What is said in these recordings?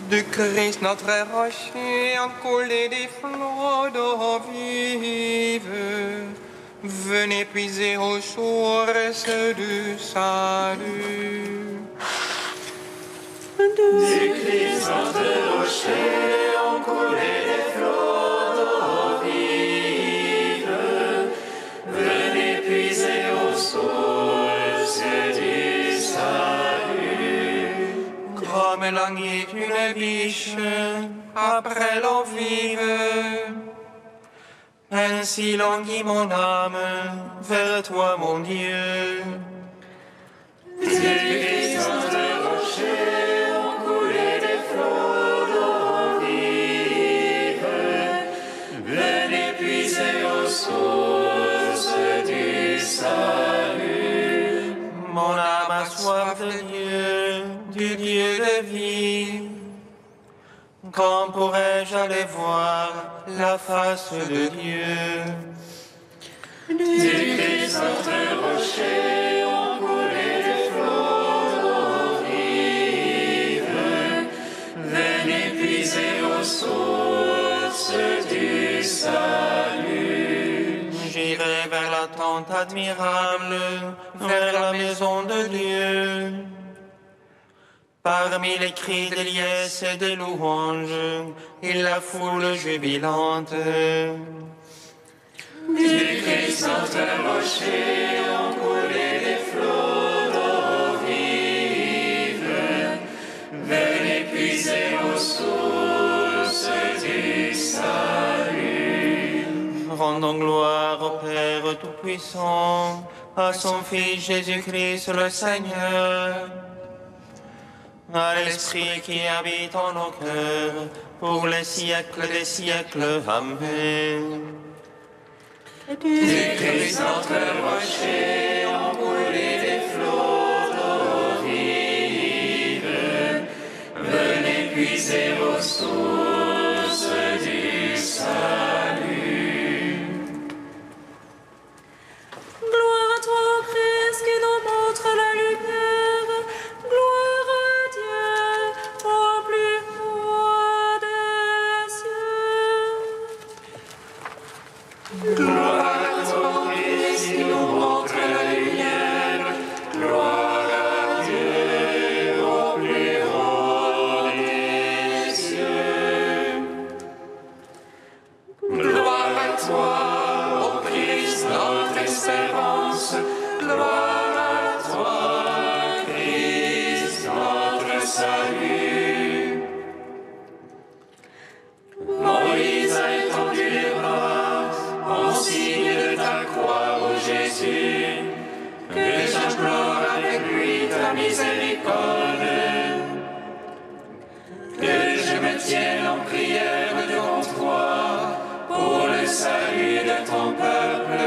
Du Christ notre rocher a coulé des flots d'eau vive. Venez puiser aux sources du salut. Du Christ notre rocher ont coulé des flots d'eau vive. Venez puiser aux sources du salut. Comme l'agneau d'une biche après l'eau vive, ainsi languit mon âme vers toi, mon Dieu. Du Christ notre rocher ont coulé des flots d'eau vive. Venez puiser aux sources du salut. Mon âme a soif de Dieu, du Dieu de vie. Quand pourrais-je aller voir la face de Dieu? Du Christ notre rocher ont coulé des flots d'eau vive. Venez puiser aux sources du salut. J'irai vers la tente admirable, vers la maison de Dieu. Parmi les cris de liesse et des louanges, et la foule jubilante. Du Christ notre rocher ont coulé des flots d'eau vive. Venez puiser aux sources du salut. Rendons gloire au Père Tout-Puissant, à son Fils Jésus-Christ le Seigneur, à l'Esprit qui habite en nos cœurs, pour les siècles des siècles. Amen. Du Christ notre rocher ont coulé des flots d'eau vive. Venez puiser aux sources du salut. Gloire à toi, Christ, qui nous montre la lumière. Gloire à Dieu, au plus haut des cieux. Gloire à toi, Christ, qui nous montre la lumière. Gloire à Dieu, au plus haut des cieux. Gloire à toi, ô Christ, notre espérance. Gloire à toi, Christ, notre salut. Moïse a étendu les bras en signe de ta croix, ô Jésus, que j'implore avec lui ta miséricorde, que je me tienne en prière devant toi pour le salut de ton peuple.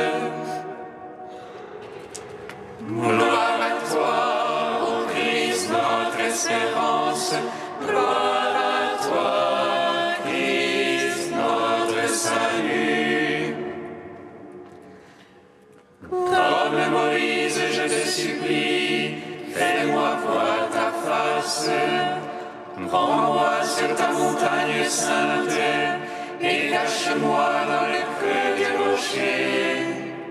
Gloire à toi, ô Christ, notre espérance. Gloire à toi, Christ, notre salut. Comme Moïse, je te supplie, fais-moi voir ta face. Prends-moi sur ta montagne sainte et cache-moi dans le creux des rochers.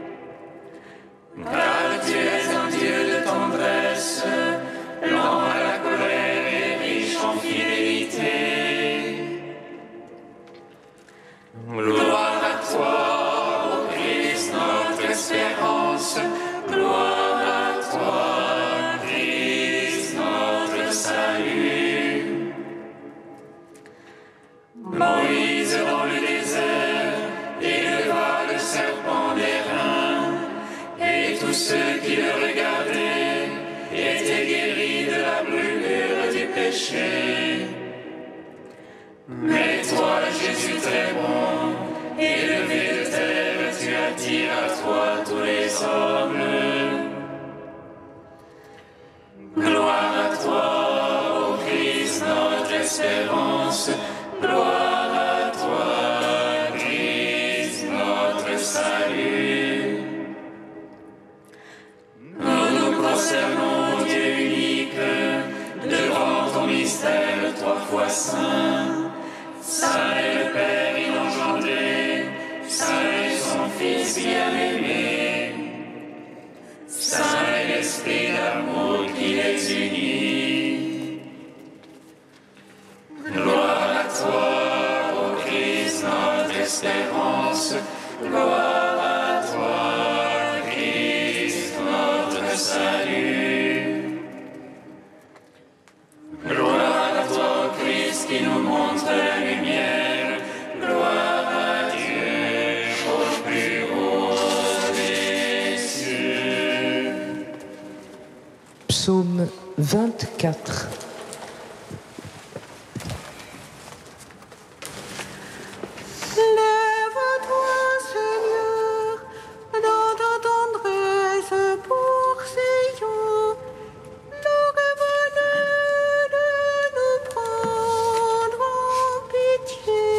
Car tu es un Dieu de tendresse, lent à la colère et riche en fidélité. Gloire à toi, ô Christ, notre espérance. Gloire à toi, Christ, notre salut. Moïse dans le désert éleva le serpent d'airain, et tous ceux qui le regardaient étaient guéris de la brûlure du péché. Mais toi, Jésus très bon, élevé de terre, tu attires à toi tous les hommes. Gloire à toi, ô Christ, notre espérance. Gloire à toi, Christ, notre salut. Nous nous prosternons, Dieu unique, devant ton mystère trois fois saint, saint est le Père inengendré, saint est son Fils bien-aimé, saint est l'Esprit d'amour qui les unit. Gloire à toi, ô Christ, notre espérance, gloire à toi, Christ, notre salut. Gloire à toi, Christ, qui nous montre la lumière, gloire à Dieu au plus haut des cieux. Psaume 24. Lève-toi, Seigneur, dans ta tendresse pour Sion. Nous revenons de nous prendre en pitié.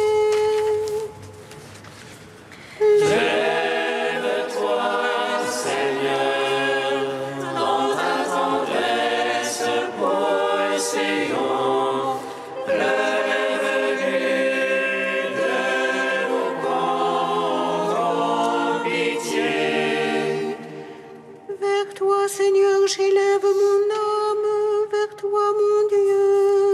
Lève-toi, Seigneur, dans ta tendresse pour Sion. Lève-nous de nous prendre en pitié. Vers toi, Seigneur, j'élève mon âme, vers toi, mon Dieu.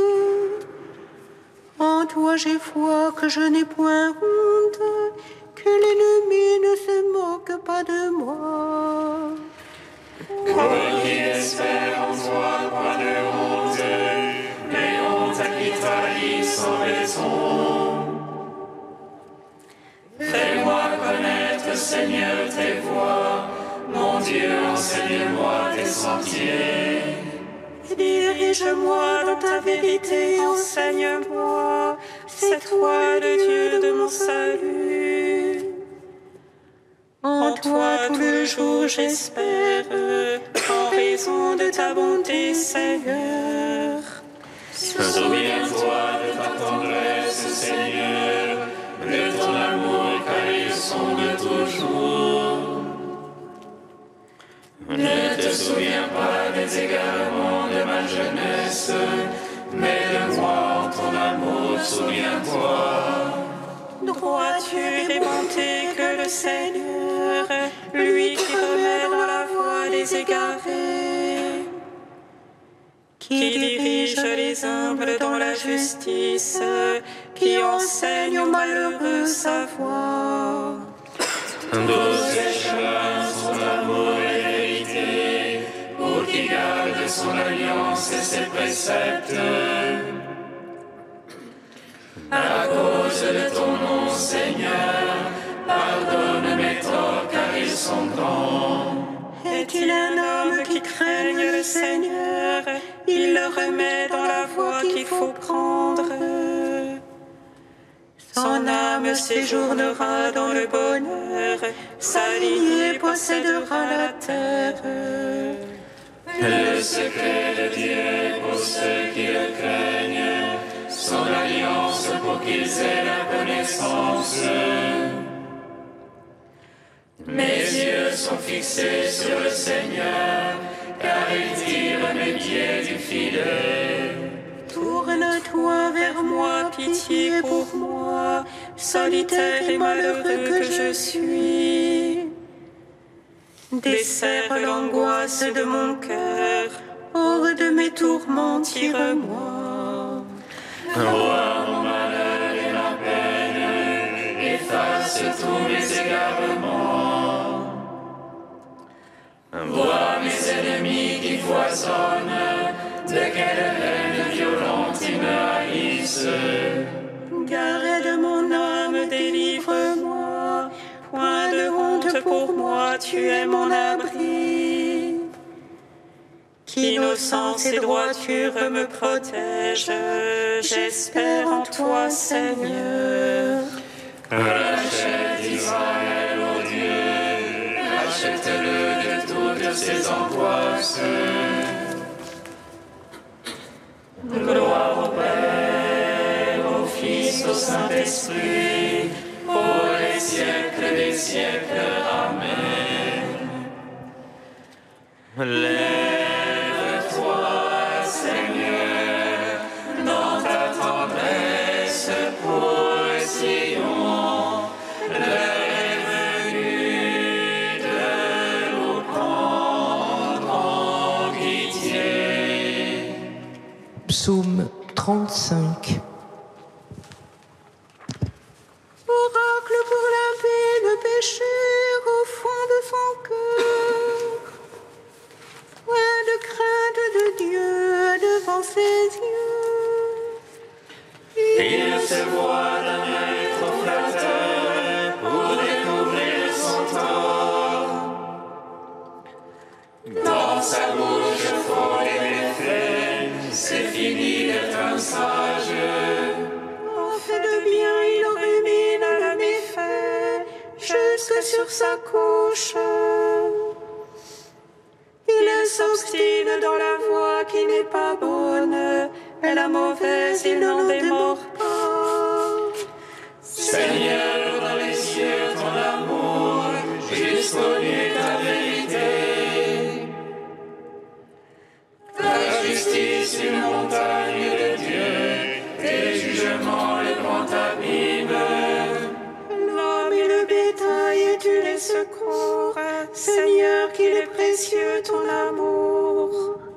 En toi j'ai foi que je n'ai point honte, que l'ennemi ne se moque pas de moi. Pour qui espère en toi, point de honte, mais honte à qui trahit sans raison. Fais-moi connaître, Seigneur, tes voies, mon Dieu, enseigne-moi tes sentiers. Dirige-moi dans ta vérité, enseigne-moi, c'est toi le Dieu de mon salut. En toi tout le jour j'espère, en raison de ta bonté, Seigneur. Souviens-toi de ta tendresse, Seigneur, de ton amour car ils sont de toujours. Ne te souviens pas des égarements de ma jeunesse, mais de moi en ton amour, souviens-toi. Droiture et bonté que le Seigneur, lui qui remet dans la voie des égarés, qui dirige les humbles dans la justice, qui enseigne aux malheureux sa voie. Tous ses chemins sont amour et vérité, pour qui garde son alliance et ses préceptes. À cause de ton nom, Seigneur, pardonne mes torts car ils sont grands. Est-il un homme qui craigne le Seigneur? Il le remet dans la voie qu'il faut prendre. Son âme séjournera dans le bonheur, sa lignée possédera la terre. Le secret de Dieu pour ceux qui le craignent, son alliance pour qu'ils aient la connaissance. Mes yeux sont fixés sur le Seigneur, car il tire mes pieds du filet. Tourne-toi vers moi, pitié pour moi, solitaire et malheureux que je suis. Desserre l'angoisse de mon cœur, hors de mes tourments, tire-moi. Vois mon malheur et ma peine, efface tous mes égarements. Vois mes ennemis qui foisonnent, de quelle haine violente ils me haïssent. Garde mon âme, délivre-moi, point de honte pour moi, tu es mon abri. Qu'innocence et droiture me protègent, j'espère en toi, Seigneur. Rachète Israël, ô Dieu, rachète-le de toutes ses angoisses. Gloire au Père, au Fils, au Saint-Esprit, pour les siècles des siècles. Amen. Lève-toi, Seigneur, dans ta Psaume 35. Oracle pour laver le péché au fond de son cœur. Point de crainte de Dieu devant ses yeux. Il se voit d'un œil trop flatteur pour découvrir son tort. Dans sa bouche frôle les méfaits, c'est fini d'être un sage. En fait de bien, il rumine le méfait jusque sur sa couche. Il s'obstine dans la voie qui n'est pas bonne, et la mauvaise, il n'en démord pas. Seigneur, dans les cieux, ton amour, jusqu'aux nues ta vérité. Ta justice, une montagne de Dieu, tes jugements, le grand abîme. L'homme et le bétail, et tu les secours. Seigneur, qu'il est précieux ton amour.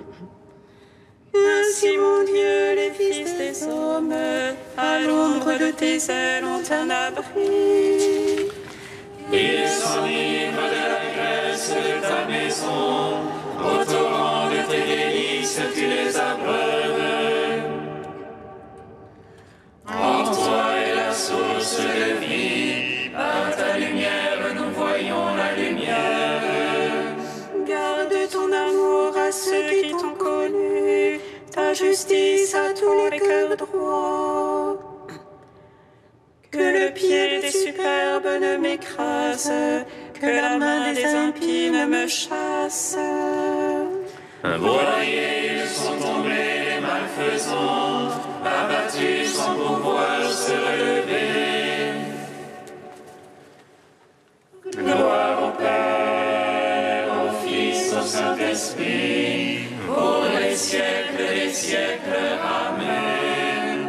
Ainsi, mon Dieu, les fils des hommes, à l'ombre de tes ailes ont un abri. Ils s'enivrent de la graisse de ta maison, au torrent de tes délices tu les abreuves. En toi est la source de vie, par ta lumière nous voyons la lumière. Garde ton amour à ceux qui t'ont connu, ta justice à tous les cœurs droits. Que le pied des superbes ne m'écrase, que la main des impies ne me chasse. Broyés, ils sont tombés les malfaisants, abattus sans pouvoir se relever. Gloire au Père, au Fils, au Saint-Esprit, pour les siècles des siècles. Amen.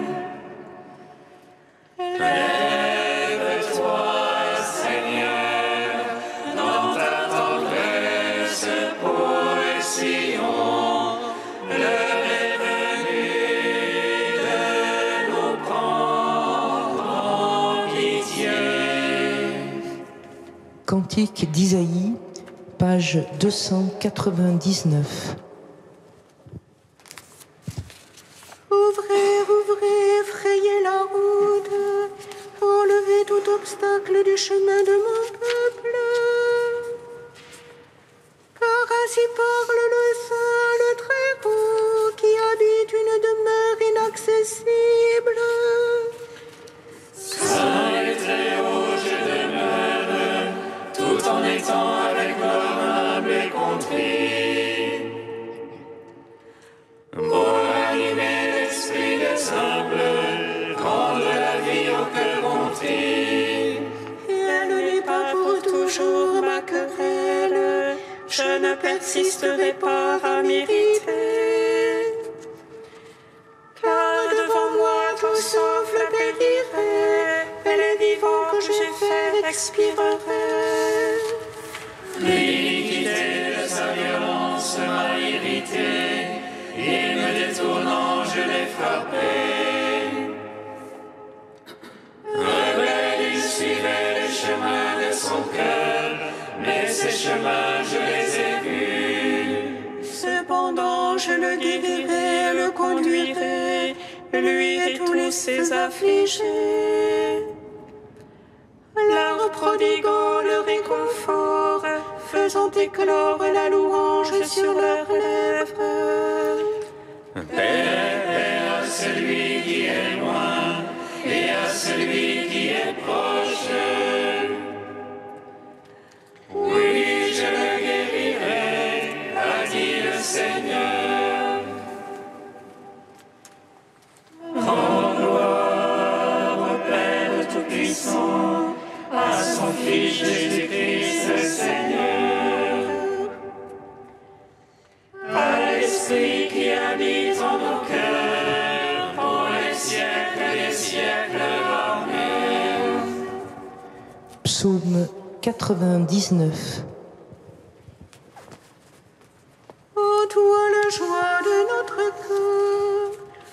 Lève-toi, Seigneur, dans ta tendresse pour le Sion. L'heure est venue de nous prendre en pitié. Cantique d'Isaïe, page 299. Ouvrez, ouvrez, frayez la route, enlevez tout obstacle du chemin de mon peuple. Car ainsi parle le Saint, le Très-Haut, qui habite une demeure inaccessible. Saint et très haut, je demeure, tout en étant avec l'homme humble et contrit. Pour animer l'esprit des humbles, rendre la vie au cœur contrit. Et elle n'est pas pour toujours ma querelle, je ne persisterai pas à m'irriter. Car devant moi tout souffle périrait, et les vivants que j'ai fait expirerait. L'iniquité de sa violence m'a irrité, et me détournant je l'ai frappé. Rebelle, il suivait les chemins de son cœur, mais ces chemins je les ai vus. Cependant je le guérirai, le conduirai, lui et tous ses affligés. Leur prodiguant le réconfort, faisant éclore la louange sur leurs lèvres. Paix à celui qui est loin et à celui qui est proche. Oui, je le guérirai, a dit le Seigneur. Rends gloire au Père Tout-Puissant, à son Fils Jésus-Christ le Seigneur. À l'Esprit qui habite en nos cœurs, pour les siècles des siècles. Amen. Psaume 99. Ô toi la joie de notre cœur,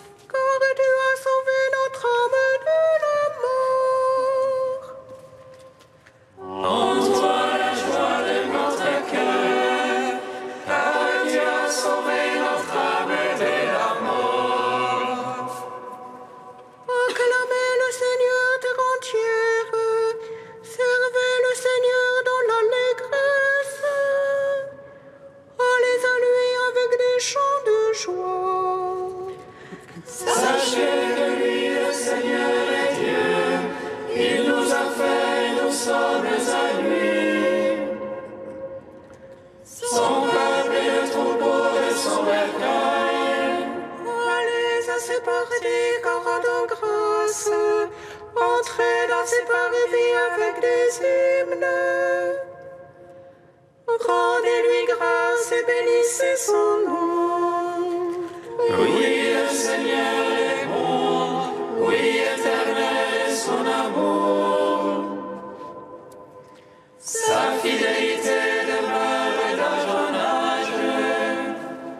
Rendez-lui grâce et bénissez son nom. Oui, le Seigneur est bon, oui, éternel est son amour. Sa fidélité demeure d'âge en âge.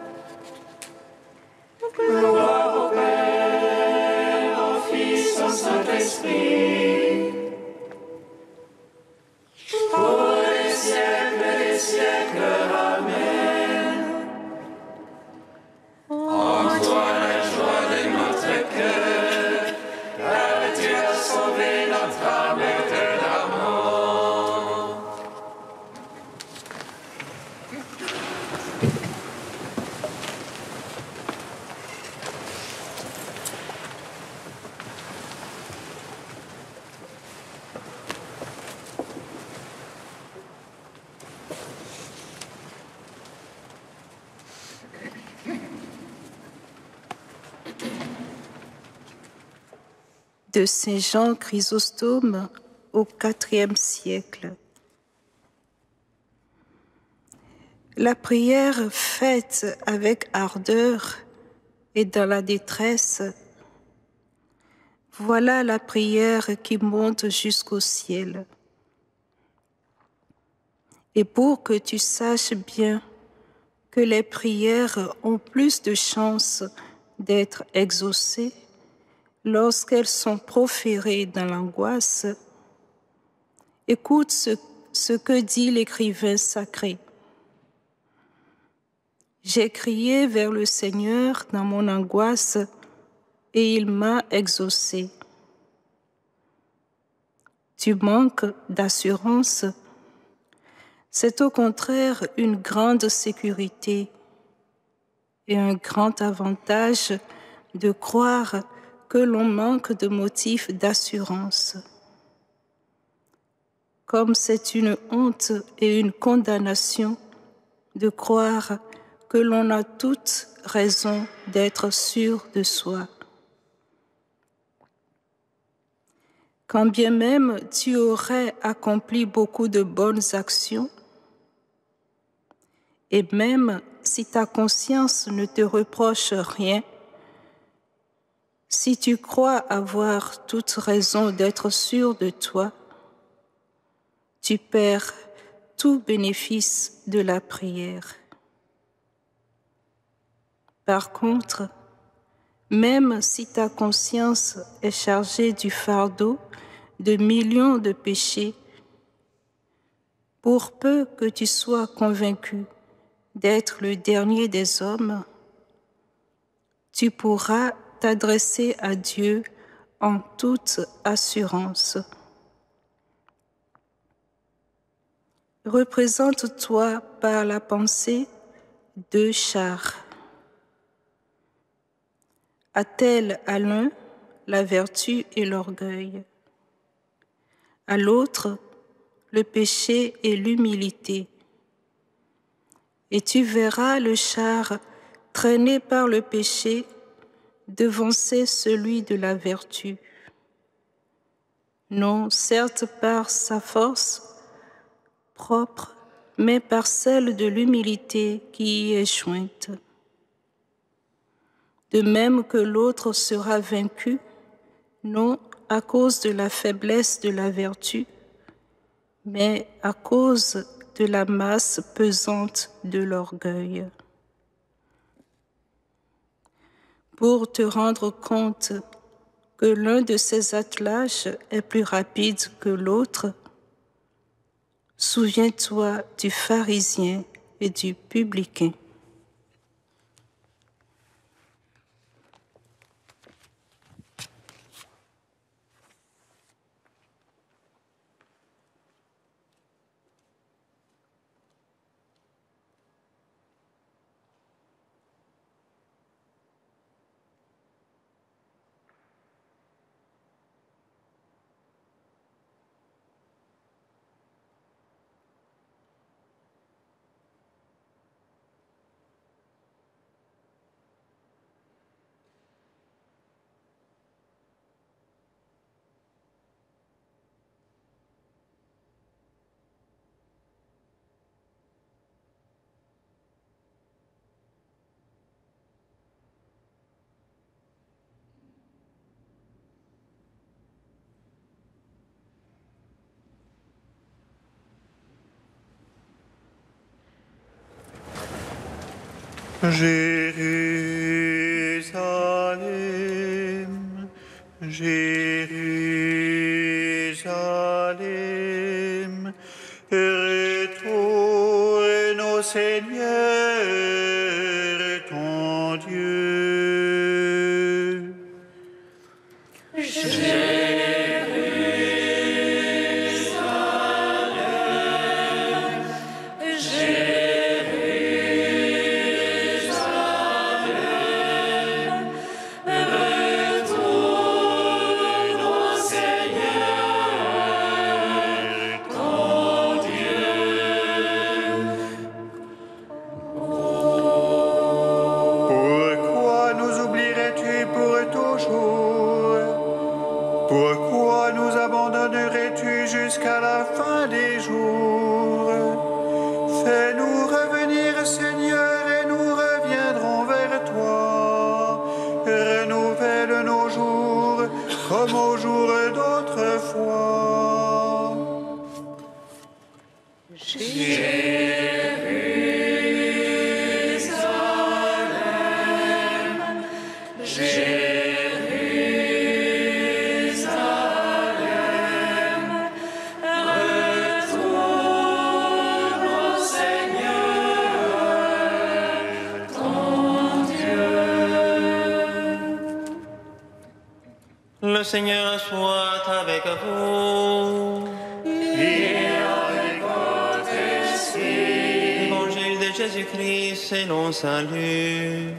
Gloire au Père, au Fils, au Saint-Esprit, pour les siècles des siècles. Amen. En toi la joie de notre cœur, car tu as sauvé notre âme de la mort. De Saint Jean Chrysostome au IVe siècle. La prière faite avec ardeur et dans la détresse, voilà la prière qui monte jusqu'au ciel. Et pour que tu saches bien que les prières ont plus de chances d'être exaucées lorsqu'elles sont proférées dans l'angoisse, écoute ce que dit l'écrivain sacré. J'ai crié vers le Seigneur dans mon angoisse et il m'a exaucé. Tu manques d'assurance. C'est au contraire une grande sécurité et un grand avantage de croire que l'on manque de motifs d'assurance. Comme c'est une honte et une condamnation de croire que l'on a toute raison d'être sûr de soi. Quand bien même tu aurais accompli beaucoup de bonnes actions, et même si ta conscience ne te reproche rien, si tu crois avoir toute raison d'être sûr de toi, tu perds tout bénéfice de la prière. Par contre, même si ta conscience est chargée du fardeau de millions de péchés, pour peu que tu sois convaincu d'être le dernier des hommes, tu pourras t'adresser à Dieu en toute assurance. Représente-toi par la pensée 2 chars. Attelle à l'un la vertu et l'orgueil, à l'autre le péché et l'humilité. Et tu verras le char traîné par le péché devancer celui de la vertu. Non, certes par sa force propre, mais par celle de l'humilité qui y est jointe. De même que l'autre sera vaincu, non à cause de la faiblesse de la vertu, mais à cause de la masse pesante de l'orgueil. Pour te rendre compte que l'un de ces attelages est plus rapide que l'autre, souviens-toi du pharisien et du publicain. Jérusalem, Jérusalem, retourne au Seigneur ton Dieu. Pourquoi nous oublierais-tu pour toujours? Pourquoi nous abandonnerais-tu jusqu'à la fin des jours? Fais-nous revenir, Seigneur, et nous reviendrons vers toi. Renouvelle nos jours comme aux jours d'autrefois. Le Seigneur soit avec vous. Et avec votre esprit. Évangile de Jésus-Christ selon saint Luc.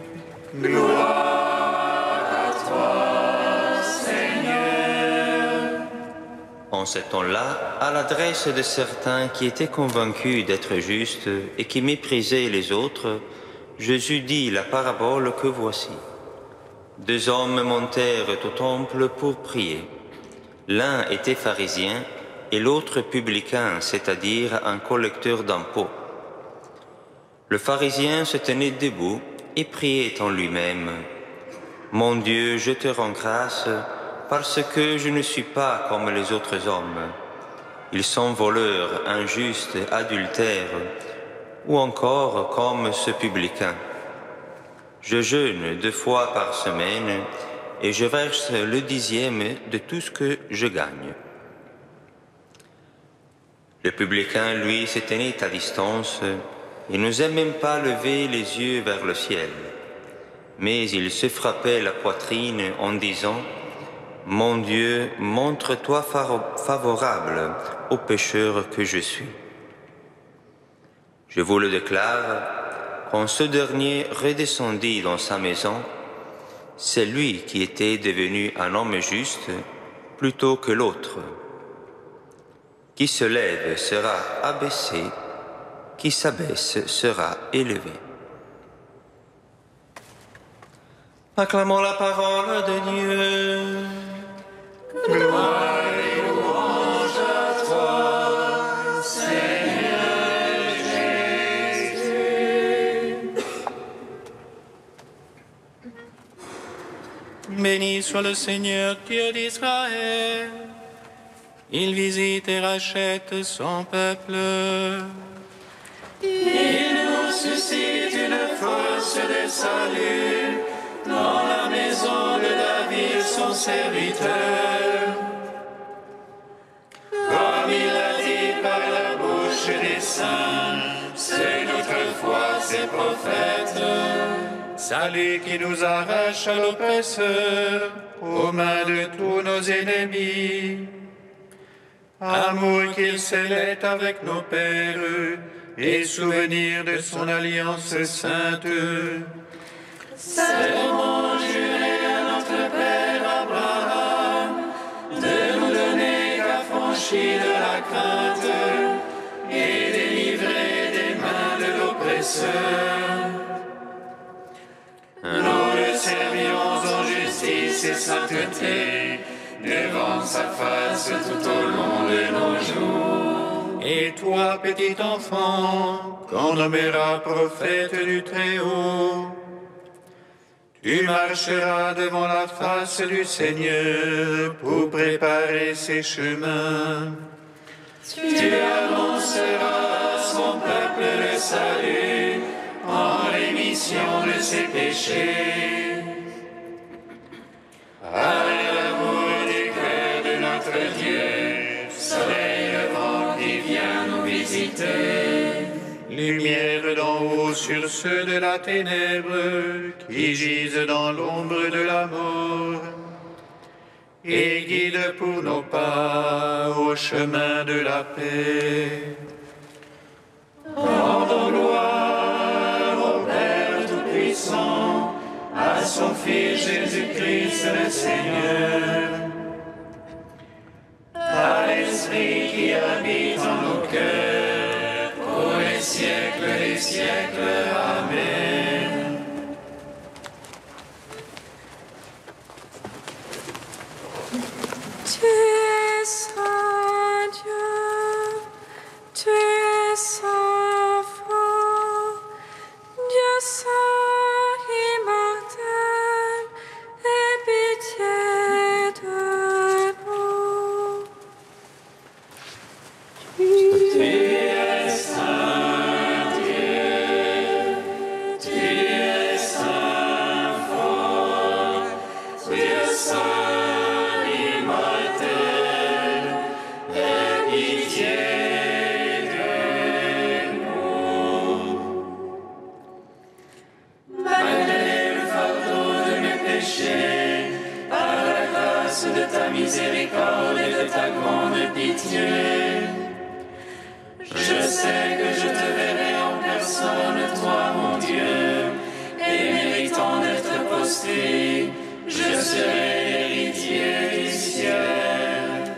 Gloire à toi, Seigneur. En ce temps-là, à l'adresse de certains qui étaient convaincus d'être justes et qui méprisaient les autres, Jésus dit la parabole que voici. 2 hommes montèrent au temple pour prier. L'un était pharisien et l'autre publicain, c'est-à-dire un collecteur d'impôts. Le pharisien se tenait debout et priait en lui-même. « Mon Dieu, je te rends grâce parce que je ne suis pas comme les autres hommes. Ils sont voleurs, injustes, adultères, ou encore comme ce publicain. Je jeûne 2 fois par semaine et je verse le 10e de tout ce que je gagne. » Le publicain, lui, se tenait à distance et n'osait même pas lever les yeux vers le ciel. Mais il se frappait la poitrine en disant « Mon Dieu, montre-toi favorable au pécheur que je suis. » Je vous le déclare, quand ce dernier redescendit dans sa maison, c'est lui qui était devenu un homme juste plutôt que l'autre. Qui se lève sera abaissé, qui s'abaisse sera élevé. Acclamons la parole de Dieu. Gloire et louange à toi, Seigneur Jésus. Béni soit le Seigneur Dieu d'Israël. Il visite et rachète son peuple. Il nous suscite une force de salut dans la maison de David, son serviteur. Comme il l'a dit par la bouche des saints, c'est notre foi, ses prophètes. Salut qui nous arrache à l'oppresseur, aux mains de tous nos ennemis. Amour qu'il scellait avec nos pères, et souvenir de son alliance sainte. Serment juré à notre Père Abraham, de nous donner qu'affranchis de la crainte, et délivrer des mains de l'oppresseur. Nous le servions en justice et sainteté, devant sa face tout au long de nos jours. Et toi, petit enfant, qu'on nommera prophète du Très-Haut, tu marcheras devant la face du Seigneur pour préparer ses chemins. Tu annonceras à son peuple le salut en rémission l'expiation de ses péchés. Avec l'amour du cœur de notre Dieu, soleil levant qui vient nous visiter. Lumière d'en haut sur ceux de la ténèbre qui gisent dans l'ombre de la mort, et guide pour nos pas au chemin de la paix. Rendons gloire au Père Tout-Puissant, à son Fils Jésus-Christ le Seigneur, à l'Esprit qui habite en nos cœurs, pour les siècles des siècles. Amen. Tu es saint Dieu, tu es saint fort, Dieu saint immortel, aie pitié de nous. Tu es saint Dieu, tu es saint fort, Dieu saint immortel, aie pitié de nous. Malgré le fardeau de mes péchés, par la grâce de ta miséricorde et de ta grande pitié, je sais que je te verrai en personne, toi mon Dieu, et méritant d'être posté, je serai l'héritier du ciel.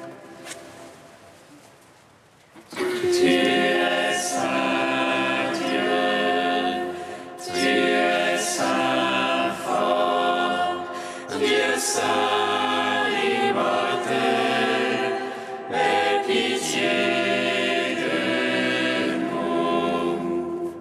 Tu es saint Dieu, tu es saint fort, Dieu saint immortel, aie pitié de nous.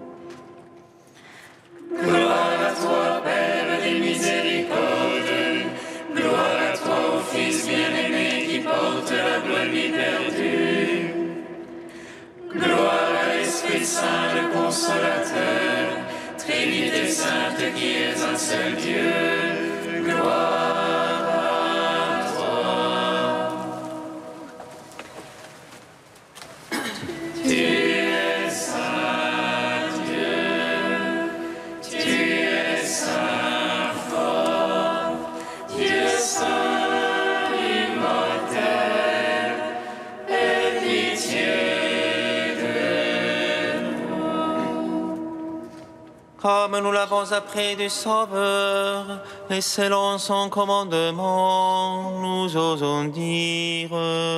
Gloire à toi, Père des miséricordes, gloire à toi, ô Fils bien-aimé qui porte la brebis perdue. Gloire à l'Esprit Saint, le Consolateur, Trinité Sainte qui est un seul Dieu. Gloire à toi. Tu es saint Dieu, tu es saint fort, Dieu saint immortel, aie pitié. Comme nous l'avons appris du Sauveur, et selon son commandement, nous osons dire: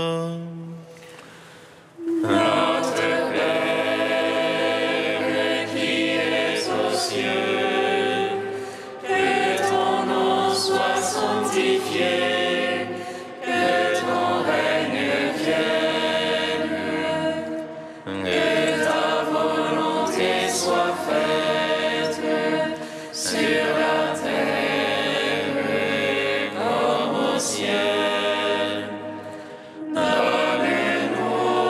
Notre Père qui es aux cieux, que ton nom soit sanctifié, que ton règne vienne, que ta volonté soit faite sur la terre comme au ciel. Donne-nous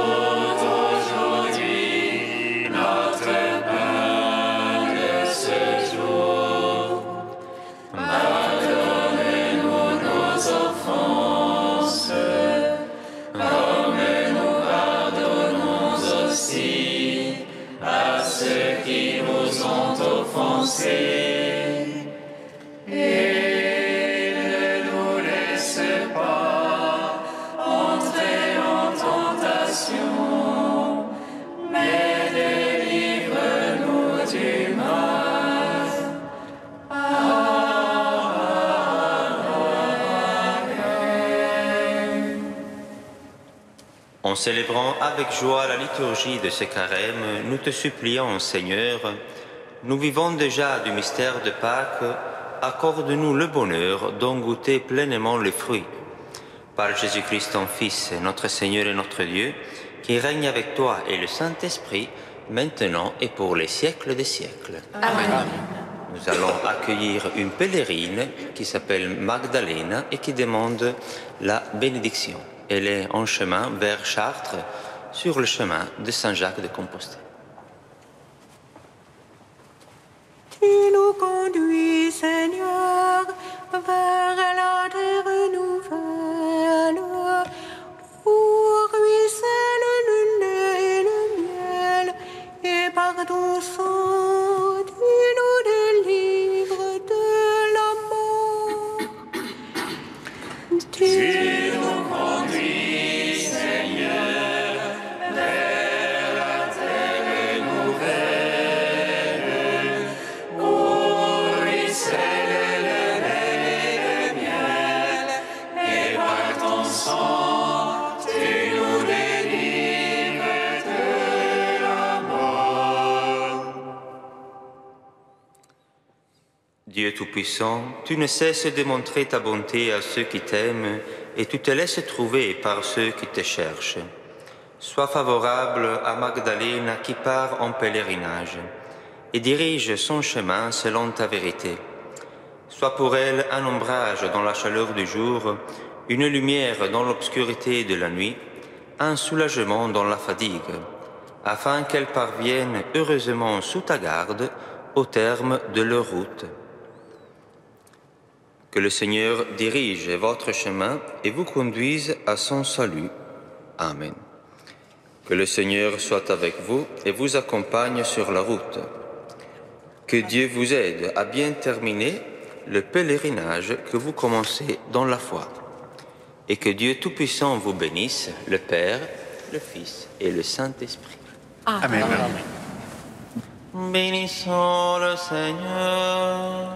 aujourd'hui notre pain de ce jour. Pardonne-nous nos offenses, comme nous pardonnons aussi à ceux qui nous ont offensés. Et ne nous laisse pas entrer en tentation, mais délivre-nous du mal. Amen. En célébrant avec joie la liturgie de ce carême, nous te supplions, Seigneur, nous vivons déjà du mystère de Pâques, accorde-nous le bonheur d'en goûter pleinement les fruits. Par Jésus-Christ, ton Fils, notre Seigneur et notre Dieu, qui règne avec toi et le Saint-Esprit, maintenant et pour les siècles des siècles. Amen. Nous allons accueillir une pèlerine qui s'appelle Magdalena et qui demande la bénédiction. Elle est en chemin vers Chartres, sur le chemin de Saint-Jacques de Compostelle. Tu nous conduis, Seigneur, vers la terre nouvelle, où ruisselle le lait et le miel, et par ton sang, tu nous délivres de la mort. Tu nous conduis, Seigneur, vers la terre nouvelle, où ruisselle le lait et le miel, et par ton sang, tu nous délivres de la mort. Dieu Tout-Puissant, tu ne cesses de montrer ta bonté à ceux qui t'aiment et tu te laisses trouver par ceux qui te cherchent. Sois favorable à Magdalene qui part en pèlerinage et dirige son chemin selon ta vérité. Sois pour elle un ombrage dans la chaleur du jour, une lumière dans l'obscurité de la nuit, un soulagement dans la fatigue, afin qu'elle parvienne heureusement sous ta garde au terme de leur route. Que le Seigneur dirige votre chemin et vous conduise à son salut. Amen. Que le Seigneur soit avec vous et vous accompagne sur la route. Que Dieu vous aide à bien terminer le pèlerinage que vous commencez dans la foi. Et que Dieu Tout-Puissant vous bénisse, le Père, le Fils et le Saint-Esprit. Amen. Bénissons le Seigneur.